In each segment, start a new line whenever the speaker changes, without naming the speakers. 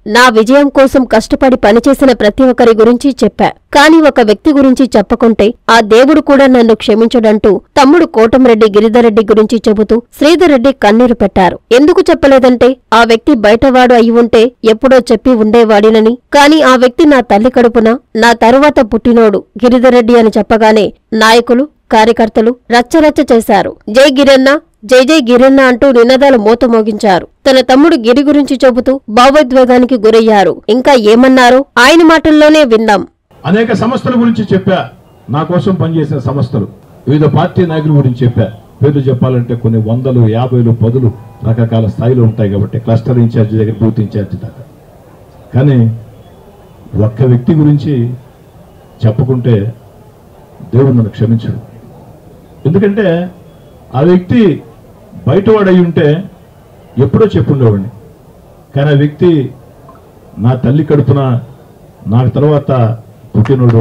నా విజయం కోసం కష్టపడి పనిచేసిన ప్రతి ఒక్కరి గురించి చెప్పా. కాని ఒక వ్యక్తి గురించి చెప్పకుంటే ఆ దేవుడు కూడా నన్ను క్షమించడంటూ తమ్ముడు కోటంరెడ్డి గిరిధర్రెడ్డి గురించి చెబుతూ శ్రీధర్రెడ్డి కన్నీరు పెట్టారు. ఎందుకు చెప్పలేదంటే ఆ వ్యక్తి బయటవాడు అయి ఉంటే ఎప్పుడో చెప్పి ఉండేవాడినని. కాని ఆ వ్యక్తి నా తల్లి కడుపున నా తరువాత పుట్టినోడు గిరిధర్రెడ్డి అని చెప్పగానే నాయకులు కార్యకర్తలు రచ్చరచ్చ చేశారు. జై గిరన్న, జై జై గిరన్న అంటూ నినాదాలు మోతమోగించారు. తన తమ్ముడు గిరి గురించి చెబుతూ భావోద్వేగానికి గురయ్యారు. ఇంకా ఏమన్నారో ఆయన మాటల్లోనే విందాం.
అనేక సంస్థల గురించి చెప్పా, నా కోసం పనిచేసిన సంస్థలు, వివిధ పార్టీ నాయకుల గురించి చెప్పా. పేర్లు చెప్పాలంటే కొన్ని 100, 50, 10 రకరకాల స్థాయిలో ఉంటాయి కాబట్టి క్లస్టర్ ఇన్ఛార్జి దగ్గర బూత్ ఇన్ఛార్జి దాకా. కానీ ఒక్క వ్యక్తి గురించి చెప్పుకుంటే దేవుడు నన్ను క్షమించడు. ఎందుకంటే ఆ వ్యక్తి బయటవాడై ఉంటే ఎప్పుడో చెప్పుండేవాడిని. కానీ ఆ వ్యక్తి నా తల్లి కడుపున నాకు తర్వాత పుట్టినోడు.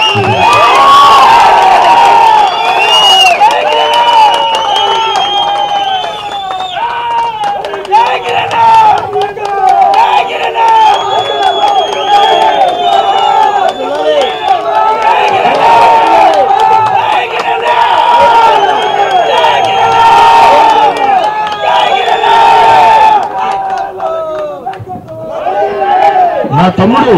నా తమ్ముడు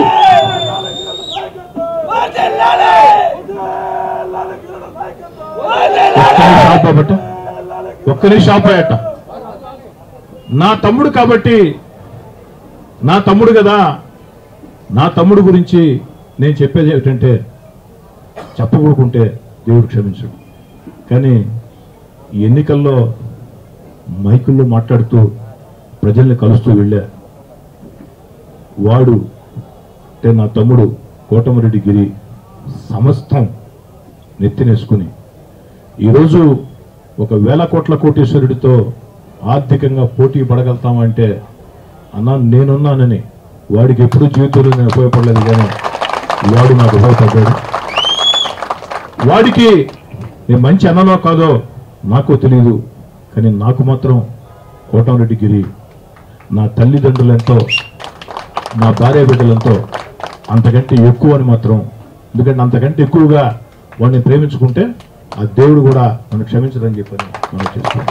ఒక్కరి షాప్ అయ్యట. నా తమ్ముడు కాబట్టి, నా తమ్ముడు కదా, నా తమ్ముడు గురించి నేను చెప్పేది ఏమిటంటే చెప్పకూడకుంటే దేవుడు క్షమించడు. కానీ ఈ ఎన్నికల్లో మైకుల్లో మాట్లాడుతూ ప్రజల్ని కలుస్తూ వెళ్ళా. వాడు అంటే నా తమ్ముడు కోటమిరెడ్డి గిరి సమస్తం నెత్తినేసుకుని ఈరోజు ఒక 1000 కోట్ల కోటీశ్వరుడితో ఆర్థికంగా పోటీ పడగలుగుతామంటే అన్నా నేనున్నానని. వాడికి ఎప్పుడూ జీవితంలో నేను ఉపయోగపడలేదు, కానీ వాడు నాకు ఉపయోగపడ్డాడు. వాడికి నేను మంచి అన్ననో కాదో నాకు తెలియదు, కానీ నాకు మాత్రం కోటమిరెడ్డి గిరి నా తల్లిదండ్రులెంతో, నా భార్య బిడ్డలంతో అంతకంటే ఎక్కువ అని మాత్రం. ఎందుకంటే అంతకంటే ఎక్కువగా వాడిని ప్రేమించుకుంటే ఆ దేవుడు కూడా నన్ను క్షమించదని చెప్పని మనం చేస్తున్నాం.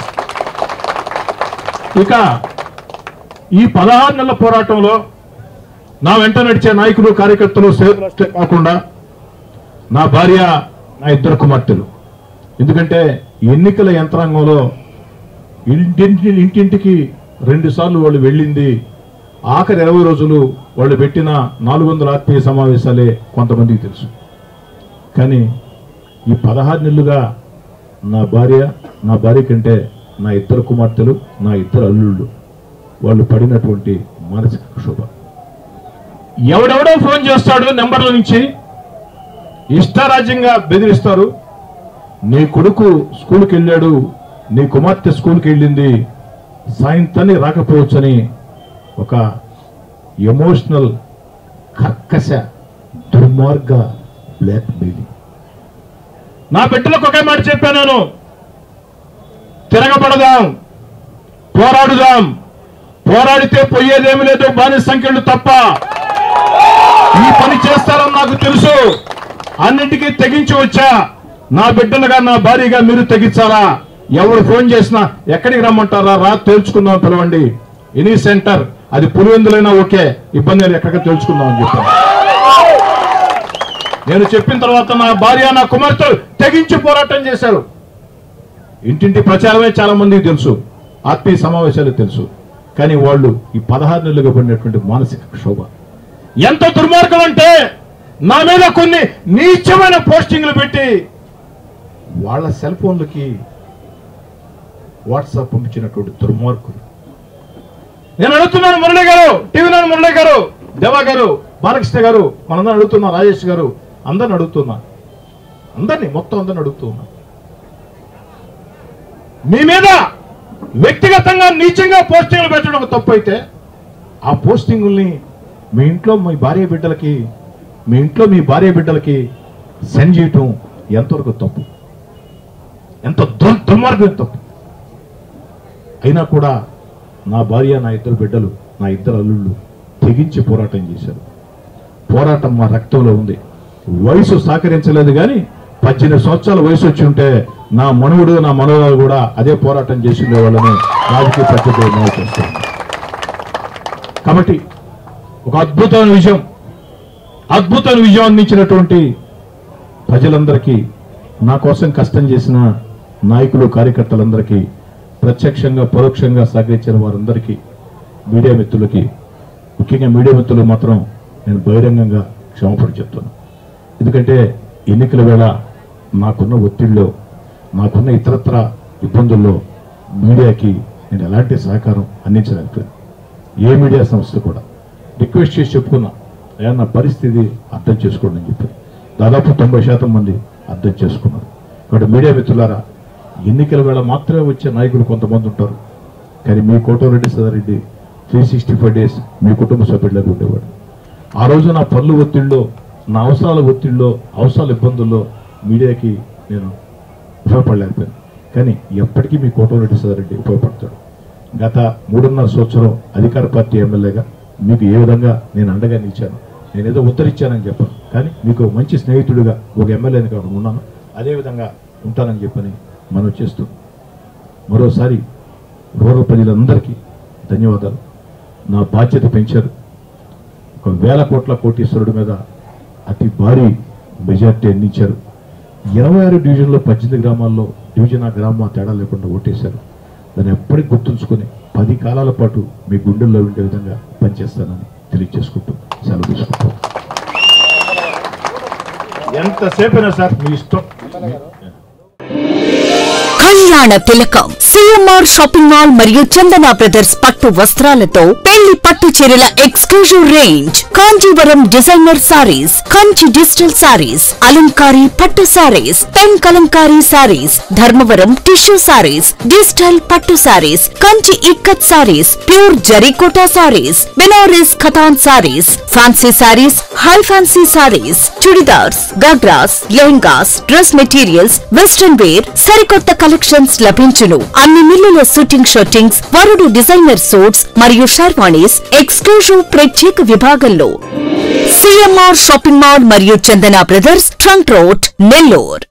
ఇక ఈ 16 నెలల పోరాటంలో నా వెంట నడిచే నాయకులు కార్యకర్తలు సేవలే కాకుండా నా భార్య, నా 2 కుమార్తెలు. ఎందుకంటే ఎన్నికల యంత్రాంగంలో ఇంటింటికి 2 సార్లు వాళ్ళు వెళ్ళింది. ఆఖరి 20 రోజులు వాళ్ళు పెట్టిన 400 ఆత్మీయ సమావేశాలే కొంతమందికి తెలుసు. కానీ ఈ 16 నెలలుగా నా భార్య కంటే నా 2 కుమార్తెలు, నా 2 అల్లుళ్ళు వాళ్ళు పడినటువంటి మానసిక క్షోభ. ఎవడెవడో ఫోన్ చేస్తాడు నెంబర్ల నుంచి, ఇష్టారాజ్యంగా బెదిరిస్తారు. నీ కొడుకు స్కూల్కి వెళ్ళాడు, నీ కుమార్తె స్కూల్కి వెళ్ళింది, సాయంత్రాన్ని రాకపోవచ్చని ఒక ఎమోషనల్ కర్కశ దుర్మార్గ బ్లాక్ మెయిలింగ్. నా బిడ్డలకు ఒకే మాట చెప్పాను, తిరగబడదాం, పోరాడుదాం. పోరాడితే పోయేదేమి లేదు, బానిస సంఖ్యలు తప్ప. ఈ పని చేస్తారని నాకు తెలుసు. అన్నింటికీ తెగించి వచ్చా. నా బిడ్డలుగా, నా భార్యగా మీరు తెగించాలా? ఎవరు ఫోన్ చేసినా ఎక్కడికి రమ్మంటారా, రా తేల్చుకుందాం, పిలవండి. ఎనీ సెంటర్, అది పులివెందులైనా ఓకే, ఇబ్బంది లేదు, ఎక్కడికి తెలుసుకుందాం అని చెప్పాను. నేను చెప్పిన తర్వాత నా భార్య, నా కుమార్తెలు తెగించి పోరాటం చేశారు. ఇంటింటి ప్రచారమే చాలా మందికి తెలుసు, ఆత్మీయ సమావేశాలు తెలుసు. కానీ వాళ్ళు ఈ 16 నెలలుగా పడినటువంటి మానసిక క్షోభ ఎంత దుర్మార్గం అంటే, నా మీద కొన్ని నీచమైన పోస్టింగ్లు పెట్టి వాళ్ళ సెల్ ఫోన్లకి వాట్సాప్ పంపించినటువంటి దుర్మార్గులు. నేను అడుగుతున్నాను, మురళి గారు, టీవీ నైన్ మురళి గారు, దేవా గారు, బాలకృష్ణ గారు, మనందరం అడుగుతున్నా, రాజేష్ గారు, అందరిని అడుగుతున్నా, మొత్తం అందరిని అడుగుతున్నా. మీ మీద వ్యక్తిగతంగా నీచంగా పోస్టింగ్లు పెట్టడం తప్పు అయితే, ఆ పోస్టింగుల్ని మీ ఇంట్లో మీ భార్య బిడ్డలకి సెండ్ చేయటం ఎంతవరకు తప్పు, ఎంత దుర్మార్గం తప్పు. అయినా కూడా నా భార్య, నా 2 బిడ్డలు, నా 2 అల్లుళ్ళు తెగించి పోరాటం చేశారు. పోరాటం మా రక్తంలో ఉంది. వయసు సహకరించలేదు కానీ 18 సంవత్సరాల వయసు వచ్చి ఉంటే నా మనవుడు నా మనవరాలు కూడా అదే పోరాటం చేసి ఉండేవాళ్ళని రాజకీయ పద్ధతిలో మనం చేస్తాం. కాబట్టి ఒక అద్భుతమైన విజయం అందించినటువంటి ప్రజలందరికీ, నా కోసం కష్టం చేసిన నాయకులు కార్యకర్తలందరికీ, ప్రత్యక్షంగా పరోక్షంగా సహకరించిన వారందరికీ, మీడియా మిత్రులకి, ముఖ్యంగా మీడియా మిత్రులు మాత్రం నేను బహిరంగంగా క్షమాపణ చెప్తున్నాను. ఎందుకంటే ఎన్నికల వేళ నాకున్న ఒత్తిడిలో, నాకున్న ఇతరత్ర ఇబ్బందుల్లో మీడియాకి నేను ఎలాంటి సహకారం అందించలేకపోయాను. ఏ మీడియా సంస్థ కూడా రిక్వెస్ట్ చేసి చెప్పుకున్నా, అయ్యా నా పరిస్థితి అర్థం చేసుకోండి అని చెప్పి దాదాపు 90% మంది అర్థం చేసుకున్నారు. కాబట్టి మీడియా మిత్రులారా, ఎన్నికల వేళ మాత్రమే వచ్చే నాయకులు కొంతమంది ఉంటారు. కానీ మీ కోటమిరెడ్డి సదారెడ్డి 365 డేస్ మీ కుటుంబ సభ్యులకు ఉండేవాడు. ఆ రోజు నా పనుల ఒత్తిడిలో, నా అవసరాల ఒత్తిడిలో, అవసరాల ఇబ్బందుల్లో మీడియాకి నేను ఉపయోగపడలేకపోయాను. కానీ ఎప్పటికీ మీ కోటమిరెడ్డి సదారెడ్డి ఉపయోగపడతాడు. గత 3.5 సంవత్సరం అధికార పార్టీ ఎమ్మెల్యేగా మీకు ఏ విధంగా నేను అండగా నిలిచాను, నేనేదో ఉత్తరిచ్చానని చెప్పాను, కానీ మీకు మంచి స్నేహితుడిగా ఒక ఎమ్మెల్యేని కాకుండా ఉన్నాను, అదేవిధంగా ఉంటానని చెప్పని మనం చేస్తూ మరోసారి రూరల్ ప్రజలందరికీ ధన్యవాదాలు. నా బాధ్యత పెంచారు. 1,000 కోట్ల కోటీశ్వరుడి మీద అతి భారీ మెజార్టీ అందించారు. 26 డివిజన్లో 18 గ్రామాల్లో డివిజన్ ఆ గ్రామం తేడా లేకుండా ఓటేశారు. దాన్ని ఎప్పటికీ గుర్తుంచుకొని 10 కాలాల పాటు మీ గుండెల్లో ఉండే విధంగా పనిచేస్తానని తెలియజేసుకుంటూ సెలవు తీసుకుంటాం. ఎంతసేపైనా సార్ మీ ఇష్టం.
కళ్యాణ తిలకం సిఎంఆర్ షాపింగ్ మాల్ మరియు చందన బ్రదర్స్ పట్టు వస్త్రాలతో పెళ్లి పట్టు చీరల exclusive range, Kanjeevaram designer saris, Kanchi digital saris, అలంకారీ పట్టు saris, pen Kalamkari saris, Dharmavaram tissue saris, digital పట్టు సారీస్, కంచి ఇక్కత్ సారీస్, ప్యూర్ జరీకోటా సారీస్, బెనారస్ ఖతాన్ saris, fancy saris, high fancy saris, chudidars, ghagras, lehengas, dress materials, western wear, సరికొత్త కలెక్షన్స్ లభించును. అన్ని మిల్లుల షూటింగ్ షర్టింగ్స్, వరుడు డిజైనర్ సూట్స్ మరియు షర్వాణీస్ ఎక్స్క్లూజివ్ ప్రత్యేక విభాగంలో. సిఎంఆర్ షాపింగ్ మాల్ మరియు Chandana brothers, trunk road, Nellore.